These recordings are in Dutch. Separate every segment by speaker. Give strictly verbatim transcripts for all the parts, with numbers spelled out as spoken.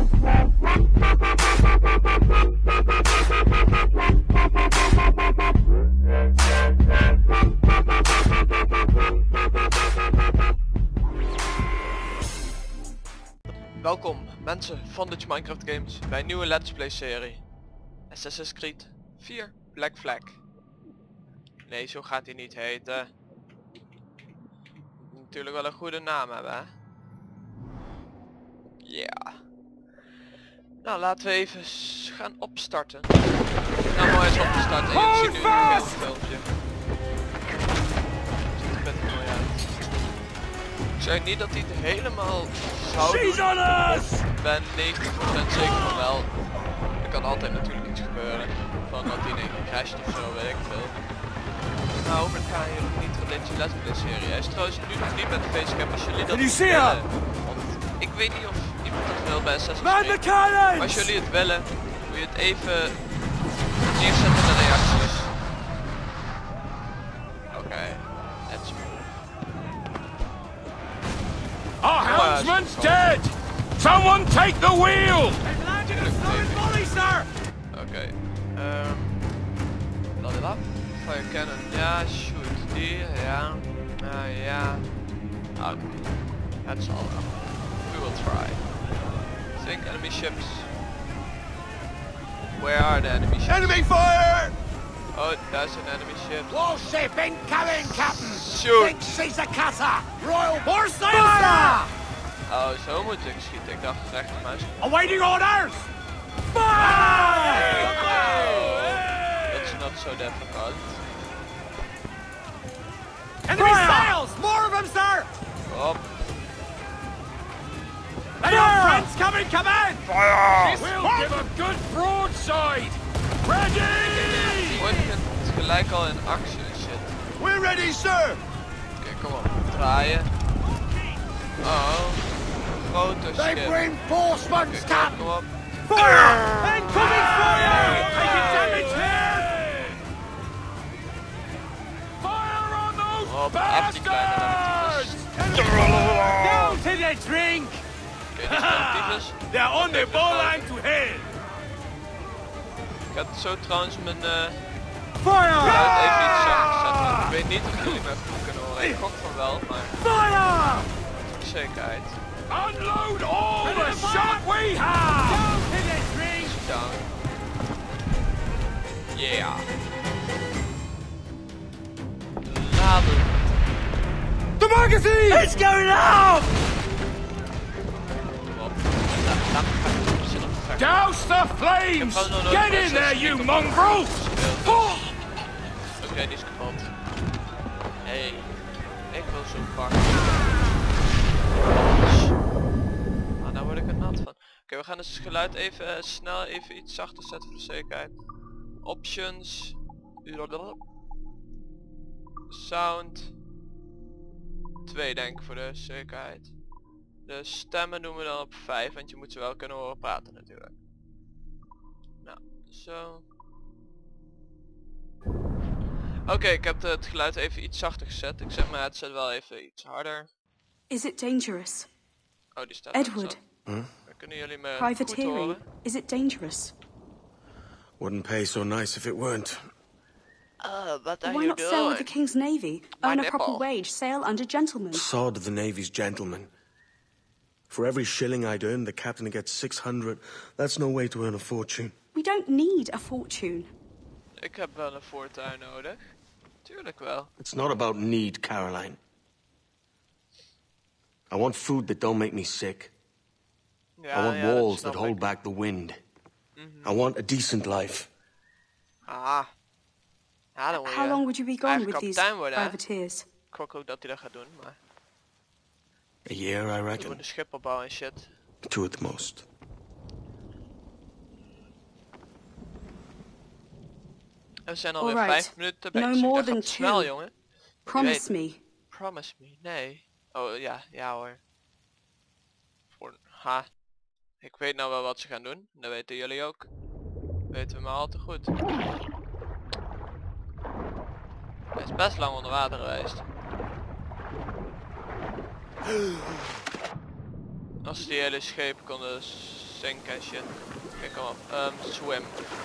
Speaker 1: Welkom mensen van Dutch Minecraft Games bij een nieuwe Let's Play serie Assassin's Creed vier Black Flag. Nee, zo gaat hij niet heten. Moet natuurlijk wel een goede naam hebben, hè? Ja. Nou, laten we even gaan opstarten. Nou, mooi eens op te starten. Je ziet nu een filmpje. Ziet er best mooi uit. Ik zeg niet dat hij het helemaal zou doen. Ik ben negentig procent zeker van wel. Er kan altijd natuurlijk iets gebeuren. Van dat hij in één keer crasht of zo, weet ik veel. Nou, maar ik ga hier nog niet van deze Let's Play serie. Hij is trouwens nu nog niet met de facecam als jullie dat willen. Want ik weet niet of iemand dat wil bij Assassin's Creed. Maar als jullie het willen, moet je het even neerzetten in de reacties. Oké, okay. Let's move.
Speaker 2: Our helmsman's dead! Someone take the wheel!
Speaker 3: They've landed a solid volley, sir!
Speaker 1: Oké. Ehm. Laat dit af. Fire cannon. Ja, shoot. Die. Ja. Uh, ja. Oké. That's all. We will try. Think enemy ships. Where are the enemy ships?
Speaker 2: Enemy fire!
Speaker 1: Oh, that's an enemy ship.
Speaker 3: Warship incoming, Captain!
Speaker 1: Shoot!
Speaker 3: Big Caesar Cutter! Royal Horse Fire!
Speaker 1: Oh, zo moet ik schieten. Ik dacht rechtermuis.
Speaker 3: Awaiting orders! Fire!
Speaker 1: That's not so difficult.
Speaker 3: Enemy sails! More of them, sir!
Speaker 1: Op.
Speaker 3: They are friends coming, command!
Speaker 2: Fire! We'll give a good broadside! Ready!
Speaker 1: Word het gelijk al in actie en shit.
Speaker 2: We're ready, sir!
Speaker 1: Oké, kom op. Draaien. Oh. Grote
Speaker 3: They
Speaker 1: schip.
Speaker 3: reinforcements,
Speaker 1: Oké,
Speaker 3: Captain!
Speaker 1: kom op.
Speaker 3: Fire! Incoming fire! Taking damage here!
Speaker 2: Fire on those
Speaker 1: Op, af die kleine
Speaker 2: bastards!
Speaker 3: Down to the drink!
Speaker 1: Oké, die zijn tyfus.
Speaker 2: They're on the bowline to hell!
Speaker 1: Ik had zo trouwens mijn uh,
Speaker 3: Fire!
Speaker 1: geluid even iets zachter zetten. Want ik weet niet of jullie me goed kunnen horen. Ik gok van wel, maar
Speaker 3: Fire!
Speaker 1: voor de zekerheid.
Speaker 2: Unload all the shot we have!
Speaker 3: Down to the drink!
Speaker 1: Down. Yeah. Laden.
Speaker 3: The magazine! It's going out!
Speaker 1: Kom op. La- laat me gaan. We zitten op de vecht.
Speaker 2: Douse the flames! Get in there, you mongrels!
Speaker 1: Oké, okay, die is kapot. Hey, ik wil zo'n pak. Ah, nou word ik er nat van. Oké, okay, we gaan dus het geluid even uh, snel even iets zachter zetten voor de zekerheid. Options. Sound. twee denk ik voor de zekerheid. De stemmen doen we dan op vijf, want je moet ze wel kunnen horen praten natuurlijk. Nou, zo. Oké, okay, ik heb de, het geluid even iets zachter gezet. Ik zet mijn headset wel even iets harder.
Speaker 4: Is it dangerous?
Speaker 1: Oh, die staat
Speaker 4: Edward.
Speaker 1: Huh? Kunnen jullie me
Speaker 4: Privateering.
Speaker 1: goed horen?
Speaker 4: Is it dangerous?
Speaker 5: Wouldn't pay so nice if it weren't.
Speaker 1: Uh, what are
Speaker 4: Why
Speaker 1: you
Speaker 4: not sail with the
Speaker 1: doing?
Speaker 4: King's Navy?
Speaker 1: My
Speaker 4: Earn a proper
Speaker 1: nipple.
Speaker 4: wage, sail under gentlemen.
Speaker 5: Sod the Navy's gentlemen. For every shilling I'd earn, the captain gets six hundred. That's no way to earn a fortune.
Speaker 4: We don't need a fortune.
Speaker 1: Ik heb wel een fortuin nodig. Tuurlijk wel.
Speaker 5: It's not about need, Caroline. I want food that don't make me sick.
Speaker 1: Ja,
Speaker 5: I want
Speaker 1: ja, dat
Speaker 5: walls
Speaker 1: snap
Speaker 5: that hold
Speaker 1: ik.
Speaker 5: back the wind.
Speaker 1: Mm-hmm.
Speaker 5: I want a decent life.
Speaker 1: Ah. Ja, dan moet
Speaker 4: How
Speaker 1: je
Speaker 4: long would you be gone with
Speaker 1: eigen
Speaker 4: these
Speaker 1: kapitein worden, hè?
Speaker 4: privateers?
Speaker 1: Ik gok ook dat hij dat gaat doen, maar
Speaker 5: A year, I
Speaker 1: we
Speaker 5: reckon.
Speaker 1: moeten schip opbouwen en shit.
Speaker 5: Two at the most.
Speaker 1: En we zijn alweer
Speaker 4: Alright.
Speaker 1: vijf minuten bezig.
Speaker 4: No
Speaker 1: Dus
Speaker 4: more
Speaker 1: dat
Speaker 4: than
Speaker 1: gaat snel,
Speaker 4: two.
Speaker 1: jongen.
Speaker 4: Promise
Speaker 1: weet-
Speaker 4: me.
Speaker 1: Promise me. Nee. Oh ja, ja hoor. Voor ha. Ik weet nou wel wat ze gaan doen. Dat weten jullie ook. Weten we maar al te goed. Hij is best lang onder water geweest. Als die hele schepen konden zinken en shit. Oké, kom op. Um, swim.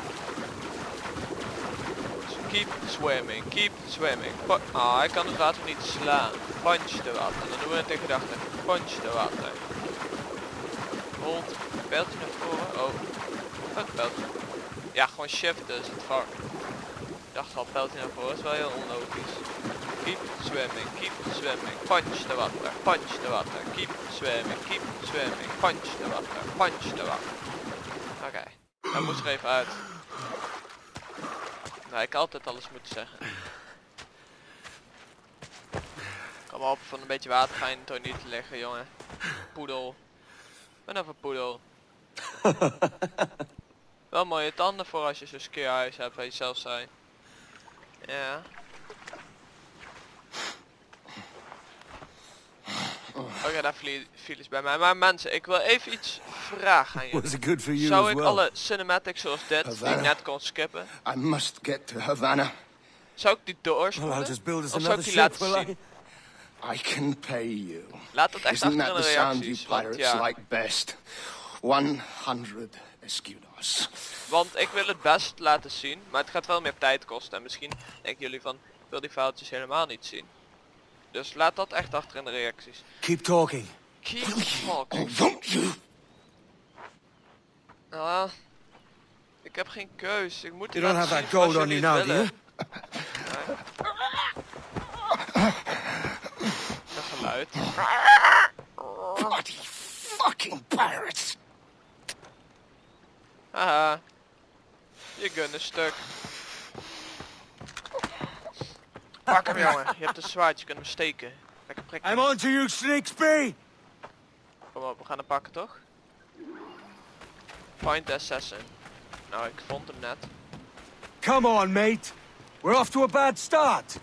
Speaker 1: Keep swimming, keep swimming. Pa ah, hij kan het water niet slaan. Punch de water. Dan doen we het in gedachten. Punch de water. Hold. Pijltje naar voren. Oh. Wat pijltje? Ja, gewoon shiften is het vak. Ik dacht al, pijltje naar voren is wel heel onlogisch. Keep swimming, keep swimming. Punch de water, punch de water. Keep swimming, keep swimming. Punch de water, punch de water. Oké, okay. Dat moet er even uit. Nou, ik had altijd alles moeten zeggen. Kom op, van een beetje water ga je toch niet liggen, jongen. Poedel. Ben even poedel. Wel mooie tanden voor als je zo'n skierhuis hebt, wat je zelf zei. Ja. Oké, okay, daar viel iets bij mij. Maar mensen, ik wil even iets vragen aan jullie. Zou ik well? alle cinematics zoals dit, Havana. die ik net kon skippen,
Speaker 6: I must get to Havana.
Speaker 1: Zou ik die doorspoelen? Well, of zou ik die laten zien?
Speaker 6: I... I can pay you.
Speaker 1: Laat dat echt
Speaker 6: Isn't
Speaker 1: achter in de reacties, want ja.
Speaker 6: Like best? honderd escudos.
Speaker 1: Want ik wil het best laten zien, maar het gaat wel meer tijd kosten. En misschien denken jullie van, ik wil die foutjes helemaal niet zien. Dus laat dat echt achter in de reacties.
Speaker 3: Keep talking.
Speaker 1: Keep talking.
Speaker 6: Oh, won't you?
Speaker 1: Ah, ik heb geen keus. Ik moet
Speaker 3: You don't have that gold on you now, do you?
Speaker 1: Dat geluid.
Speaker 6: Bloody fucking pirates.
Speaker 1: Haha. Je gun is stuk. Pak hem, jongen. Je hebt een zwaard, je kunt hem steken. Lekker prikken.
Speaker 3: I'm on to you, Snakesby!
Speaker 1: Kom op, we gaan hem pakken, toch? Find the assassin. Nou, ik vond hem net.
Speaker 3: Come on, mate. We're off to a bad start.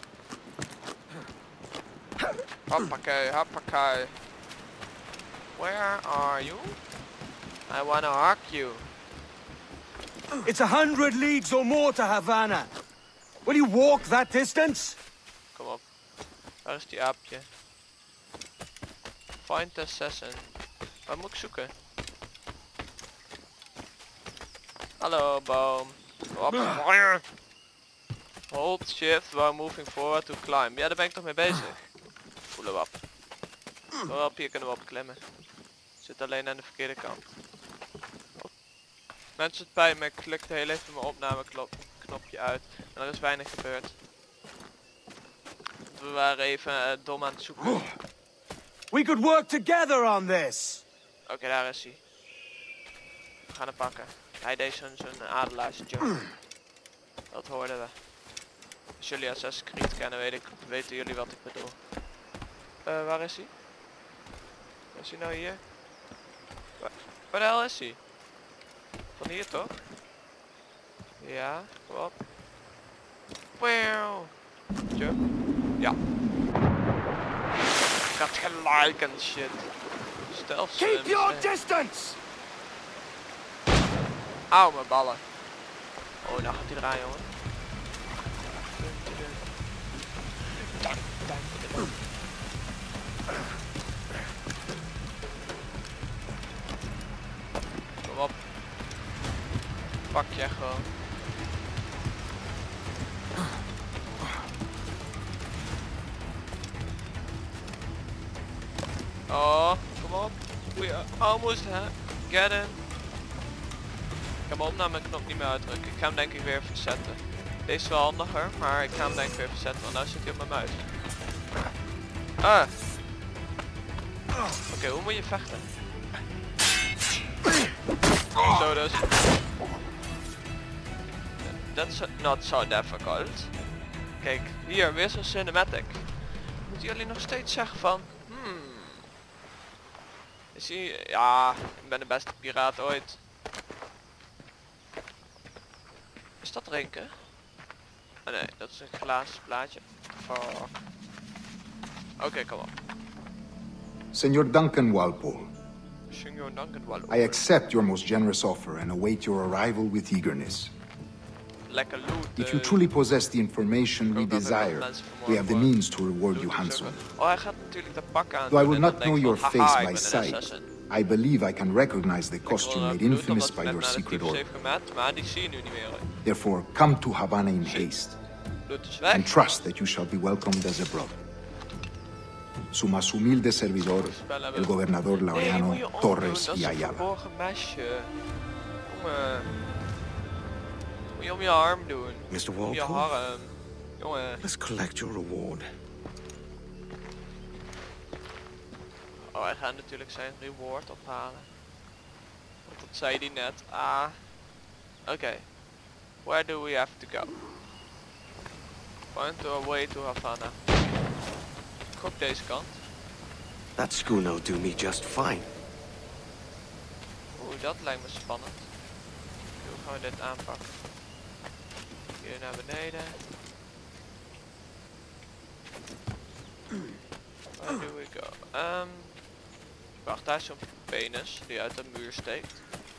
Speaker 1: Hoppakee, hoppakee. Where are you? I wanna hug you.
Speaker 3: It's a hundred leagues or more to Havana. Will you walk that distance?
Speaker 1: Kom op. Waar is die aapje? Find the assassin. Waar moet ik zoeken? Hallo boom. Op. Hold shift while moving forward to climb. Ja, daar ben ik toch mee bezig. Voelen we op. Oh, op hier kunnen we opklimmen. Zit alleen aan de verkeerde kant. Mensen, het bij me. Ik klikte heel even mijn opnameknopje uit. En er is weinig gebeurd. We waren even uh, dom aan het zoeken.
Speaker 3: We could work together on this.
Speaker 1: Oké, okay, daar is hij. We gaan hem pakken. Hij deed zo'n zo'n adelaarsjump. Dat hoorden we. Als jullie Assassin's Creed kennen, weet ik, weten jullie wat ik bedoel. Uh, waar is hij? Is hij nou hier? Waar, waar de hel is hij? Van hier toch? Ja, kom op. Wow. Jump. Ja. Ik had gelijk en shit. Stel
Speaker 3: Keep your distance!
Speaker 1: Auw, mijn ballen. Oh, nou gaat hij draaien, jongen. Kom op. Pak je gewoon. Oh, kom op. We almost get in. Ik ga mijn opnameknop niet meer uitdrukken. Ik ga hem denk ik weer verzetten. Deze is wel handiger, maar ik ga hem denk ik weer verzetten, want nu zit hij op mijn muis. Ah. Oké, okay, hoe moet je vechten? Zo dus. That's not so difficult. Kijk, hier weer zo'n cinematic. Moeten jullie nog steeds zeggen van... Hmm. Is hij... Ja, ik ben de beste piraat ooit. Is dat drinken? Oh nee, dat is een glazen plaatje. Fuck. Oké, okay, kom op.
Speaker 7: Senor Duncan Walpole.
Speaker 1: Senor Duncan Walpole.
Speaker 7: I accept your most generous offer and await your arrival with eagerness.
Speaker 1: Lekker loot.
Speaker 7: If you truly possess the information we desire, we have the means to reward you handsomely.
Speaker 1: Oh, hij gaat natuurlijk de pak aan.
Speaker 7: Though I will not know your face by sight, I believe I can recognize the
Speaker 1: Ik wil
Speaker 7: costume
Speaker 1: uh,
Speaker 7: made
Speaker 1: bloed
Speaker 7: infamous
Speaker 1: omdat
Speaker 7: by
Speaker 1: het
Speaker 7: your
Speaker 1: met naar de
Speaker 7: secret
Speaker 1: types
Speaker 7: order.
Speaker 1: heeft gemaakt, maar die zie je nu niet meer. Hoor.
Speaker 7: Therefore, come to Havana in haste,
Speaker 1: Bloed is weg.
Speaker 7: and trust that you shall be welcomed as a brother. Su más humilde servidor, el gobernador
Speaker 1: Nee, moet je
Speaker 7: Laureano
Speaker 1: omdoen,
Speaker 7: Torres
Speaker 1: dat
Speaker 7: y
Speaker 1: is een
Speaker 7: Ayala.
Speaker 1: verborgen mesje. Jongen. Moet je om je arm doen.
Speaker 5: mister
Speaker 1: Om je
Speaker 5: Walpole,
Speaker 1: arm. Jongen.
Speaker 5: let's collect your reward.
Speaker 1: Oh, hij gaat natuurlijk zijn reward ophalen. Want dat zei hij net. Ah. Oké. Okay. Where do we have to go? Find our way to Havana. Ik gok deze kant.
Speaker 5: That schooner will do me just fine.
Speaker 1: Oeh, dat lijkt me spannend. Hoe gaan we dit aanpakken? Hier naar beneden. Where do we go? Um, wacht, daar is zo'n penis die uit de muur steekt.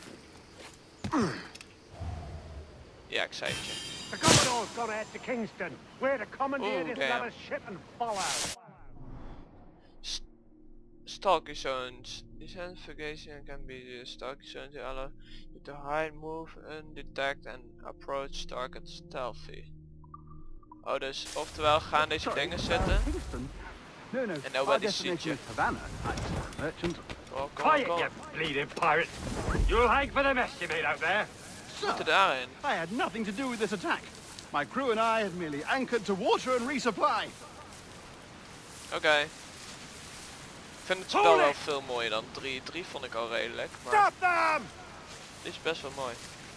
Speaker 1: Ja, ik zei het je.
Speaker 8: The Commodore's gonna head to Kingston, where the commandeer
Speaker 1: Ooh,
Speaker 8: is
Speaker 1: damn.
Speaker 8: another ship and follow.
Speaker 1: St Stalker zones. These investigation can be used. Stalker zones allow you to hide, move, undetect and approach targets stealthy. Oh, dus oftewel gaan deze
Speaker 8: Sorry,
Speaker 1: dingen
Speaker 8: uh,
Speaker 1: zitten.
Speaker 8: Kingston? No, no,
Speaker 1: And nobody
Speaker 8: our
Speaker 1: sees
Speaker 8: destination
Speaker 1: you.
Speaker 8: is Havana. I, merchant.
Speaker 1: Kom, kom,
Speaker 8: Quiet,
Speaker 1: kom.
Speaker 8: you bleeding pirate! You'll hang for the mess you made out there.
Speaker 1: We moeten daarin.
Speaker 9: I had nothing to do with this attack. My crew and I had merely anchored to water and resupply.
Speaker 1: Oké. Okay. Ik vind het spel wel veel mooier dan drie. drie vond ik al redelijk, maar
Speaker 8: Stop them!
Speaker 1: dit is best wel mooi.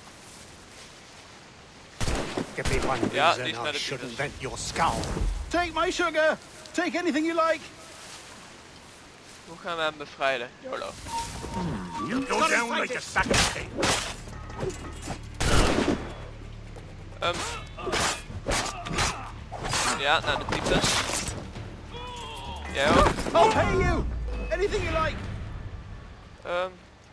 Speaker 8: Give me one
Speaker 1: Ja,
Speaker 8: reason
Speaker 1: die is naar
Speaker 8: I
Speaker 1: de
Speaker 8: shouldn't
Speaker 1: types.
Speaker 8: vent your skull.
Speaker 9: Take my sugar. Take anything you like.
Speaker 1: Hoe gaan we hem bevrijden? YOLO.
Speaker 8: You go down like a sack of steak.
Speaker 1: Um. Ja, naar de types. Jij ook?
Speaker 9: I'll pay you. Anything you like.
Speaker 1: Um.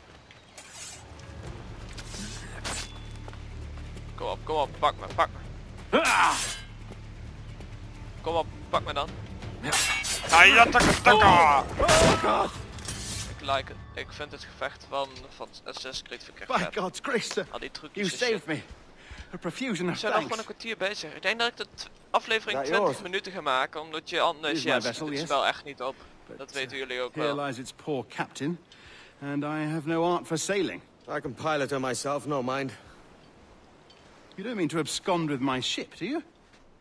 Speaker 1: Kom op, kom op, pak me, pak me. Kom op, pak me dan. Ik like het. Ik vind het gevecht van, van Assassin's Creed vind ik echt
Speaker 9: By
Speaker 1: vet.
Speaker 9: God's grace, sir.
Speaker 1: Al die
Speaker 9: You
Speaker 1: trucjes en
Speaker 9: saved
Speaker 1: shit.
Speaker 9: me. A profusion
Speaker 1: We
Speaker 9: of
Speaker 1: zijn al gewoon
Speaker 9: thanks.
Speaker 1: een kwartier bezig. Ik denk dat ik de t- aflevering
Speaker 5: That
Speaker 1: twintig
Speaker 5: yours?
Speaker 1: minuten ga maken, omdat je anders,
Speaker 9: Here's
Speaker 1: ja,
Speaker 9: my
Speaker 1: zet
Speaker 9: vessel,
Speaker 1: het
Speaker 9: yes.
Speaker 1: spel echt niet op.
Speaker 9: But,
Speaker 1: Dat
Speaker 9: uh,
Speaker 1: weten jullie ook
Speaker 9: Here
Speaker 1: wel.
Speaker 9: lies its poor captain, and I have no art for sailing.
Speaker 5: I can pilot her myself, no mind.
Speaker 9: You don't mean to abscond with my ship, do you?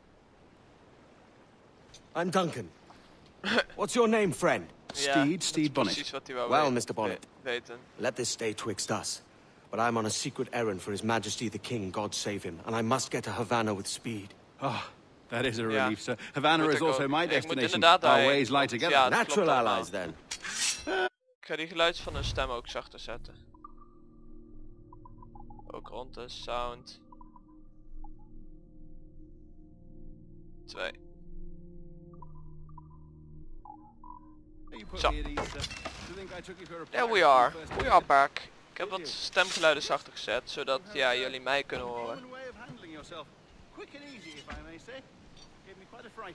Speaker 5: I'm Duncan. What's your name, friend?
Speaker 1: Ja,
Speaker 9: Steed,
Speaker 1: dat
Speaker 9: Steed
Speaker 1: is
Speaker 9: Bonnet.
Speaker 1: precies wat hij wou
Speaker 5: Well,
Speaker 1: we-
Speaker 5: mister Bonnet.
Speaker 1: we- weten.
Speaker 5: Let this stay twixt us. But I'm on a secret errand for His Majesty the King, God save him, and I must get to Havana with speed.
Speaker 9: Oh, that is a
Speaker 1: Ja.
Speaker 9: relief, sir. Havana
Speaker 1: Moet
Speaker 9: is
Speaker 1: ik
Speaker 9: also
Speaker 1: ook.
Speaker 9: my
Speaker 1: Ik moet
Speaker 9: destination.
Speaker 1: inderdaad
Speaker 9: Our
Speaker 1: daarheen,
Speaker 9: ways lie
Speaker 1: want
Speaker 9: together.
Speaker 1: ja, dat
Speaker 5: Natural
Speaker 1: klopt allemaal.
Speaker 5: allies, then.
Speaker 1: Ik ga die geluid van hun stem ook zachter zetten. Ook rond de sound. Twee.
Speaker 9: You put
Speaker 1: Zo.
Speaker 9: me at ease, sir. Do you think I took you for a
Speaker 1: There
Speaker 9: pirate
Speaker 1: we are.
Speaker 9: when you first
Speaker 1: We
Speaker 9: met
Speaker 1: are
Speaker 9: me?
Speaker 1: back. Ik heb wat stemgeluiden zachter gezet, zodat ja, jullie mij kunnen horen.
Speaker 9: Roman way of handling yourself. Quick and easy, if I may say. Gave me quite a fright.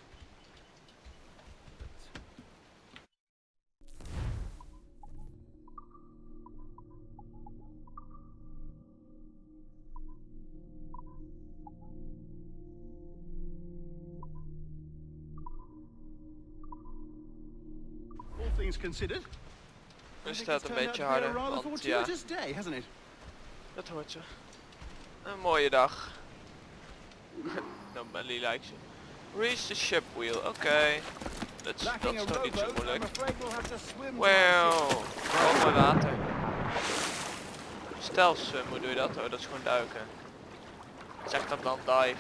Speaker 9: All things considered,
Speaker 1: Nu
Speaker 9: I think
Speaker 1: staat
Speaker 9: it's
Speaker 1: een
Speaker 9: turned
Speaker 1: beetje
Speaker 9: out to be a
Speaker 1: harder,
Speaker 9: rather
Speaker 1: want ja,
Speaker 9: fortuitous day, hasn't it?
Speaker 1: dat hoort ze. Een mooie dag. Nobody likes it. Reach the ship wheel, oké. Okay. Dat is dat
Speaker 9: Lacking
Speaker 1: is
Speaker 9: a
Speaker 1: toch niet zo
Speaker 9: rowboat, I'm
Speaker 1: moeilijk.
Speaker 9: afraid we'll have to swim to
Speaker 1: Wow,
Speaker 9: our ship.
Speaker 1: oh mooi water. Stelsum, hoe doe je dat? Oh, dat is gewoon duiken. Zeg dat dan dive.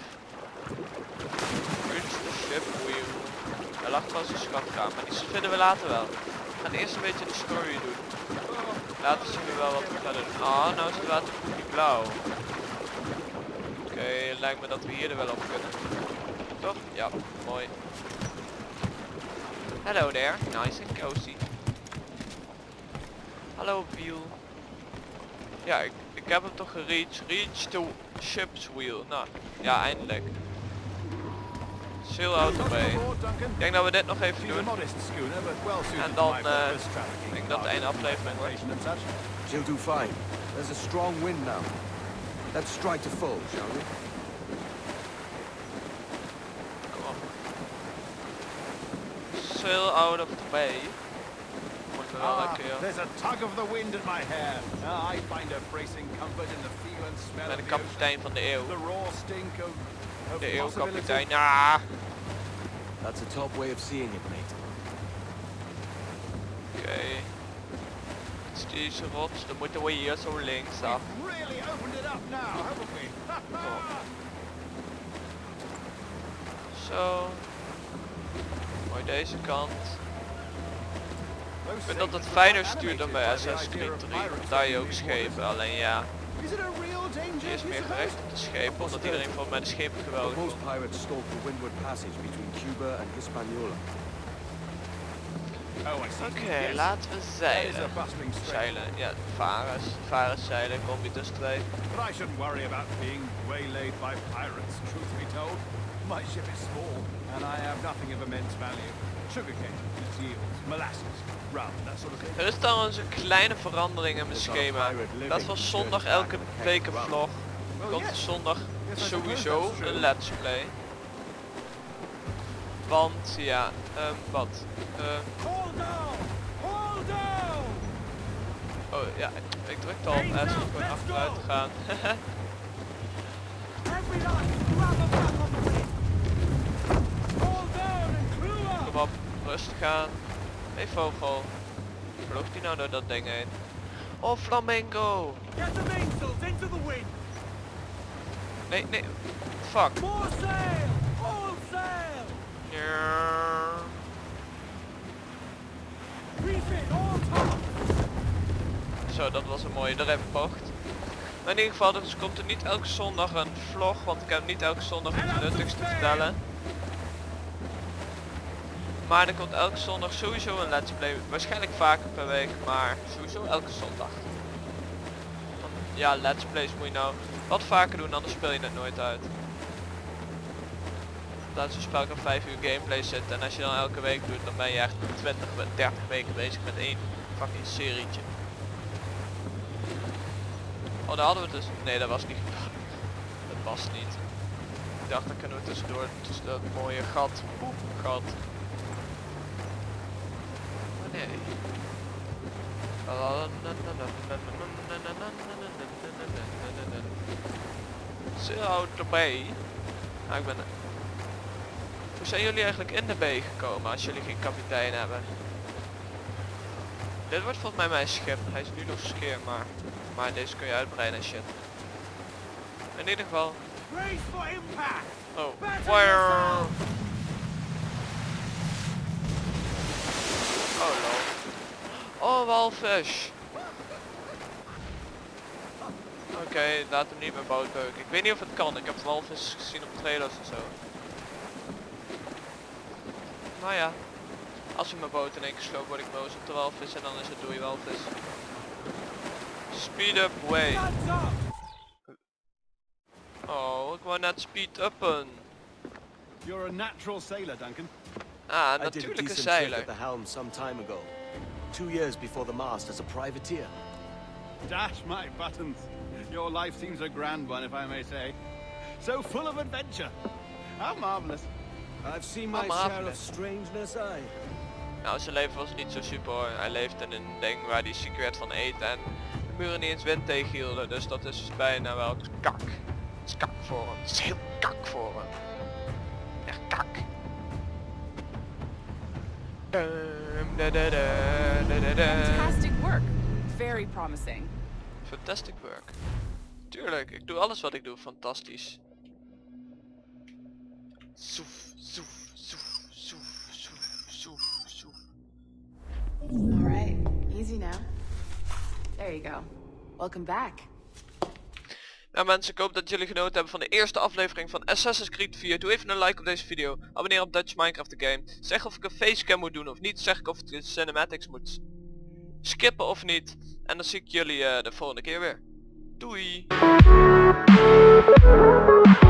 Speaker 1: Reach the ship wheel. Daar lag trouwens een schatkamer, die vinden we later wel. We gaan eerst een beetje de story doen. Later zien we wel wat we gaan doen. Ah, nou is het water niet blauw. Oké, okay, lijkt me dat we hier er wel op kunnen. Toch? Ja, mooi. Hello there, nice and cozy. Hallo wiel. Ja, ik, ik heb hem toch gereached. Reach the ship's wheel. Nou, ja, eindelijk. Sail out of bay. Ik denk dat we dit nog even doen. En dan uh, ik denk dat het einde aflevering wordt.
Speaker 3: She'll do fine. There's a strong wind now. Let's strike to full, shall we?
Speaker 1: Kom op. Sail out of the bay.
Speaker 9: Ah, there's a tug of the wind at my hair. Ah, I find a bracing comfort in the feel and smell
Speaker 1: Met
Speaker 9: of
Speaker 1: de
Speaker 9: the
Speaker 1: kapitein van de eeuw.
Speaker 9: ocean. The raw stink of, of
Speaker 1: De
Speaker 9: possibility.
Speaker 1: eeuwkapitein. Ah.
Speaker 3: That's a top way of seeing it, mate.
Speaker 1: Oké. Okay. Het is deze rots, dan moeten we hier zo links af.
Speaker 9: We've really opened it up now, haven't we?
Speaker 1: Zo. Mooi deze kant. Ik vind dat het fijner stuurt dan bij Assassin's Creed drie. Daar je ook schepen, alleen ja. Die is meer gericht op de schepen, omdat iedereen van met de schepen geweldig is.
Speaker 3: Most pirates stalk the windward passage between Cuba and Hispaniola.
Speaker 1: Oké, okay, laten we zeilen. Zeilen, ja, varen, varen, zeilen, combi tussen twee.
Speaker 9: But I shouldn't worry about being waylaid by pirates, truth be told. My ship is small, and I have nothing of immense value. Sugarcane, seals, molasses, rum, that sort of thing.
Speaker 1: Er is trouwens een kleine verandering in mijn schema. Dat was zondag elke week een vlog. Komt zondag sowieso een let's play. Want ja, um, wat? Um, oh ja, ik drukte al op S om gewoon achteruit te gaan. Kom op, rustig aan. Hey vogel. Vloog die nou door dat ding heen? Oh, flamingo! Nee, nee. Fuck. Ja. Zo, dat was een mooie erin-bocht. Maar in ieder geval, dus komt er niet elke zondag een vlog, want ik heb niet elke zondag iets nuttigs te vertellen. Maar er komt elke zondag sowieso een let's play, waarschijnlijk vaker per week, maar sowieso elke zondag. Want, ja, let's plays moet je nou wat vaker doen, anders speel je het nooit uit. Dat zo'n spel kan vijf uur gameplay zitten en als je dan elke week doet, dan ben je echt twintig, dertig weken bezig met één fucking serietje. Oh, daar hadden we dus... Nee, dat was niet gedaan. Dat was niet. Ik dacht, dan kunnen we tussendoor, tussen dat mooie gat. Poep, gat. Maar nee. Sail out the bay. Nou, ik ben... Hoe zijn jullie eigenlijk in de bay gekomen als jullie geen kapitein hebben? Dit wordt volgens mij mijn schip. Hij is nu nog scheer, maar... Maar deze kun je uitbreiden en shit. In ieder geval. Oh, fire! Oh lol. Oh, walvis! Oké, okay, laat hem niet mijn boot beuken. Ik weet niet of het kan. Ik heb walvis gezien op trailers en zo. Nou ja. Als je mijn boot in één keer sloopt, word ik boos op de walvis en dan is het doei walvis. Speed up way. Oh, ik wou net speed uppen.
Speaker 9: You're a natural sailor, Duncan.
Speaker 1: Ah, natuurlijke zeiler.
Speaker 3: at the helm some time ago. Two years before the mast as a privateer.
Speaker 9: Dash my buttons. Your life seems a grand one, if I may say. So full of adventure. How marvelous.
Speaker 3: I've seen my share of strangeness, I.
Speaker 1: Nou, zijn leven was niet zo super hoor. Hij leeft in een ding waar hij ziek werd van eten en de muren niet eens wind tegenhielden. Dus dat is bijna wel kak. Het is kak voor hem. Het is heel kak voor hem. Echt kak.
Speaker 10: Fantastic work. Very promising.
Speaker 1: Fantastic work. Tuurlijk, ik doe alles wat ik doe fantastisch. Soef, soef, soef, soef, soef, soef, soef.
Speaker 10: Alright, easy now. There you go. Welcome back.
Speaker 1: Nou mensen, ik hoop dat jullie genoten hebben van de eerste aflevering van Assassin's Creed vier. Doe even een like op deze video. Abonneer op Dutch Minecraft the Game. Zeg of ik een facecam moet doen of niet. Zeg ik of ik de cinematics moet skippen of niet. En dan zie ik jullie uh, de volgende keer weer. Doei!